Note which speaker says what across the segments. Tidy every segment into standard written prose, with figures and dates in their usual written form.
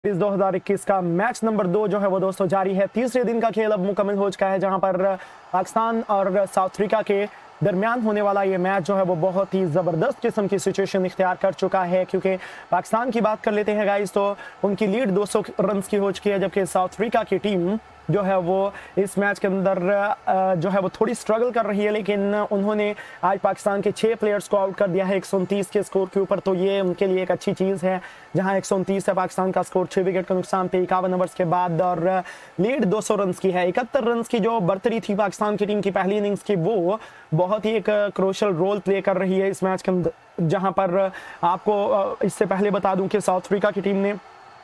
Speaker 1: इस 2021 का match number 2 जो है वो दोस्तों जारी है। तीसरे दिन का खेल अब मुकम्मल हो चुका है, जहां पर पाकिस्तान और साउथ अफ्रीका के दरमियान होने वाला ये मैच जो है वो बहुत ही ज़बरदस्त किस्म की सिचुएशन इख्तियार कर चुका है। क्योंकि पाकिस्तान की बात कर लेते हैं गाइस, तो उनकी लीड 200 रन की हो चुकी है, जबकि साउथ अफ्रीका की टीम जो है वो इस मैच के अंदर जो है वो थोड़ी स्ट्रगल कर रही है, लेकिन उन्होंने आज पाकिस्तान के 6 प्लेयर्स को आउट कर दिया है 129 के स्कोर के ऊपर। तो ये उनके लिए एक अच्छी चीज़ है, जहां 129 है पाकिस्तान का स्कोर 6 विकेट के नुकसान पे 51 ओवर्स के बाद, और लीड 200 रन की है। 71 रन की जो बढ़तरी थी पाकिस्तान की टीम की पहली इनिंग्स की, वो बहुत ही एक क्रूशियल रोल प्ले कर रही है इस मैच के अंदर। जहां पर आपको इससे पहले बता दूं कि साउथ अफ्रीका की टीम ने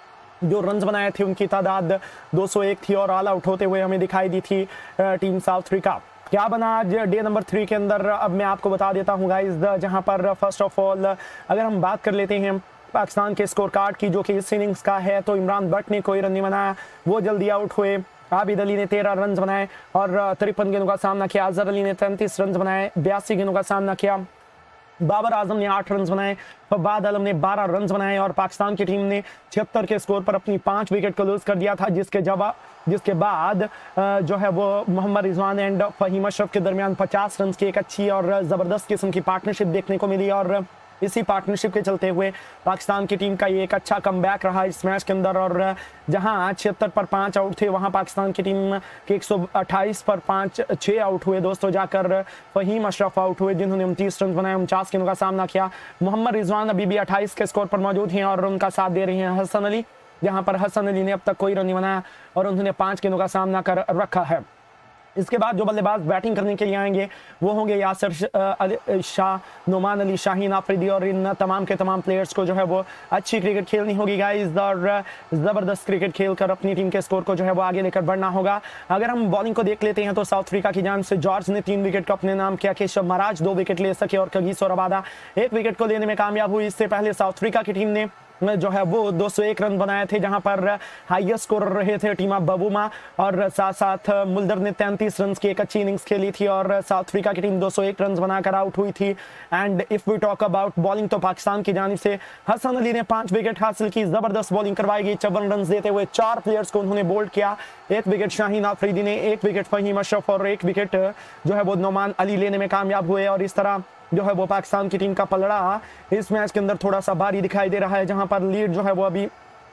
Speaker 1: जो रन्स बनाए थे उनकी तादाद 201 थी, और ऑल आउट होते हुए हमें दिखाई दी थी टीम साउथ अफ्रीका। क्या बना आज डे नंबर 3 के अंदर, अब मैं आपको बता देता हूँ गाइस। जहां पर फर्स्ट ऑफ ऑल अगर हम बात कर लेते हैं पाकिस्तान के स्कोर कार्ड की, जो कि इस इनिंग्स का है, तो इमरान भट्ट ने कोई रन नहीं बनाया, वो जल्दी आउट हुए। आबिद अली ने 13 रन बनाए और 53 गेंदों का सामना किया। अजहर अली ने 33 रन बनाए, 82 गेंदों का सामना किया। बाबर आजम ने 8 रन बनाए, फवाद आलम ने 12 रन बनाए, और पाकिस्तान की टीम ने 76 के स्कोर पर अपनी 5 विकेट को लूज कर दिया था, जिसके बाद जो है वो मोहम्मद रिजवान एंड फहीम अशरफ के दरमियान 50 रन की एक अच्छी और ज़बरदस्त किस्म की पार्टनरशिप देखने को मिली। और इसी पार्टनरशिप के चलते हुए पाकिस्तान की टीम का ये एक अच्छा कमबैक रहा इस मैच के अंदर। और जहां 76 पर 5 आउट थे, वहां पाकिस्तान की टीम के 128 पर 6 आउट हुए दोस्तों। जाकर फहीम अशरफ आउट हुए, जिन्होंने 29 रन बनाए, 49 गेंदों का सामना किया। मोहम्मद रिजवान अभी भी 28 के स्कोर पर मौजूद हैं, और उनका साथ दे रहे हैं हसन अली, जहां पर हसन अली ने अब तक कोई रन नहीं बनाया और उन्होंने 5 गेंदों का सामना कर रखा है। इसके बाद जो बल्लेबाज बैटिंग करने के लिए आएंगे वो होंगे यासिर शाह, नुमान अली, शाहीन आफरीदी, और इन तमाम के तमाम प्लेयर्स को जो है वो अच्छी क्रिकेट खेलनी होगी गाइस, और ज़बरदस्त क्रिकेट खेलकर अपनी टीम के स्कोर को जो है वो आगे लेकर बढ़ना होगा। अगर हम बॉलिंग को देख लेते हैं तो साउथ अफ्रीका की जान से जॉर्ज ने 3 विकेट को अपने नाम किया, केशव महाराज 2 विकेट ले सके, और कगीसो रबादा 1 विकेट को लेने में कामयाब हुई। इससे पहले साउथ अफ्रीका की टीम ने जो है वो 201 रन बनाए थे, जहां पर हाईएस्ट स्कोरर रहे थे टीमा बबूमा, और साथ साथ मुल्दर ने 33 रन की एक अच्छी इनिंग्स खेली थी, और साउथ अफ्रीका की टीम 201 रन बनाकर आउट हुई थी। And if we talk about bowling, तो पाकिस्तान की जानिब से हसन अली ने 5 विकेट हासिल की, जबरदस्त बॉलिंग करवाई गई। 54 रन देते हुए 4 प्लेयर्स को उन्होंने बोल्ड किया। 1 विकेट शाहीन आफरीदी ने, 1 विकेट फहीम अशरफ, और 1 विकेट जो है वो नुमान अली लेने में कामयाब हुए। और इस तरह जो है वो पाकिस्तान की टीम का पलड़ा इस मैच के अंदर थोड़ा सा भारी दिखाई दे रहा है, जहां पर लीड जो है वो अभी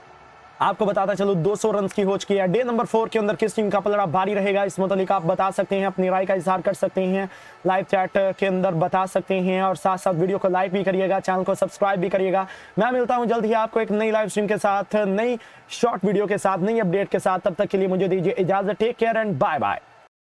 Speaker 1: आपको बताता चलो 200 रन की हो चुकी है। डे नंबर 4 के अंदर किस टीम का पलड़ा भारी रहेगा, इस मुतालिक आप बता सकते हैं, अपनी राय का इजहार कर सकते हैं, लाइव चैट के अंदर बता सकते हैं, और साथ साथ वीडियो को लाइक भी करिएगा, चैनल को सब्सक्राइब भी करिएगा। मैं मिलता हूं जल्द ही आपको एक नई लाइव स्ट्रीम के साथ, नई शॉर्ट वीडियो के साथ, नई अपडेट के साथ। तब तक के लिए मुझे दीजिए इजाजत। Take care and bye bye.